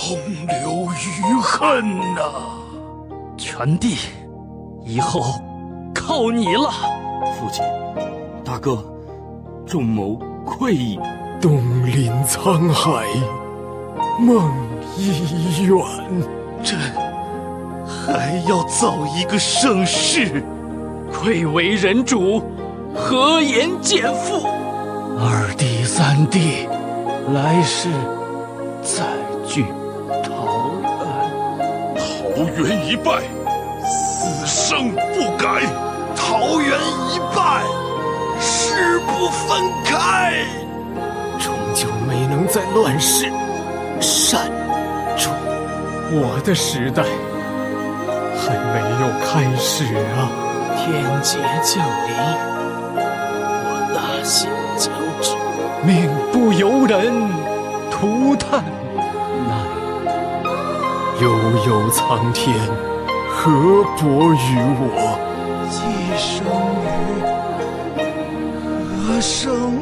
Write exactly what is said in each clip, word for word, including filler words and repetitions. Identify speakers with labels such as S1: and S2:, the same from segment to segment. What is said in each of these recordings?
S1: 空留余恨呐、啊！
S2: 全帝，以后靠你了。
S3: 父亲，大哥，众谋愧矣。
S1: 东临沧海，梦已远，朕还要造一个盛世。
S2: 愧为人主，何言见父？
S1: 二弟三弟，来世再聚桃园。桃园一败，此生不改。桃园一败，誓不分开。
S3: 终究没能在乱世善终。
S1: 我的时代还没有开始啊！
S2: 天劫降临，我大限将至，
S1: 命不由人，涂炭奈悠悠苍天，何薄于我？寄生于何生？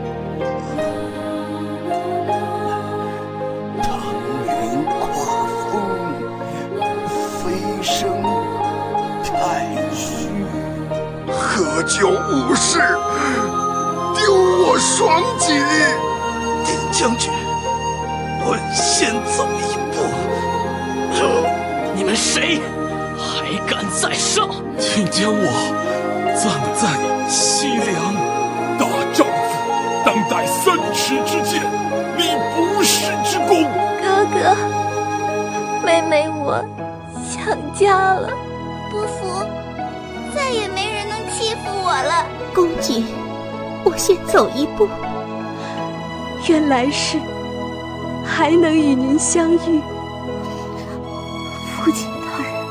S4: 腾云跨风，飞升太虚。
S1: 喝酒误事，丢我双脊。丁将军，我先走一步。
S2: 你们谁还敢再上？
S1: 请将我葬在西凉。大丈夫当带三尺之剑，立不世之功。
S5: 哥哥，妹妹我想家了，
S6: 不服，再也没人能欺负我了。
S5: 公瑾，我先走一步，愿来世还能与您相遇。父亲大人，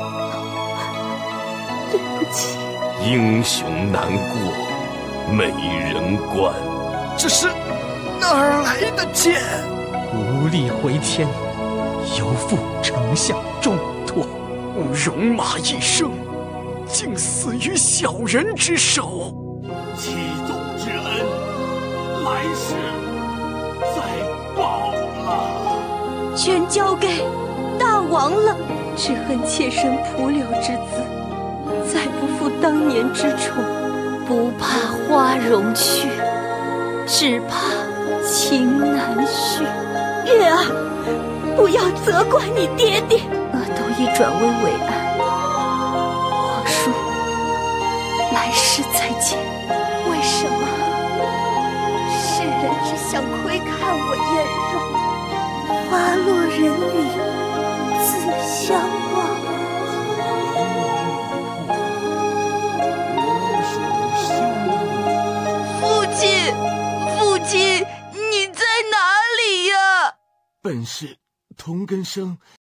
S5: 对不起。
S3: 英雄难过美人关。
S1: 这是哪儿来的剑？
S2: 无力回天，有负丞相重托，
S1: 戎马一生，竟死于小人之手。
S4: 启宗之恩，来世再报了。
S5: 全交给大王了。只恨妾身蒲柳之姿，再不负当年之宠。不怕花容去，只怕情难续。月儿，不要责怪你爹爹。阿斗已转危为安，皇叔，来世再见。为什么世人只想窥看我颜容？花落人里自相忘。
S7: 父亲，父亲，你在哪里呀？
S3: 本是同根生，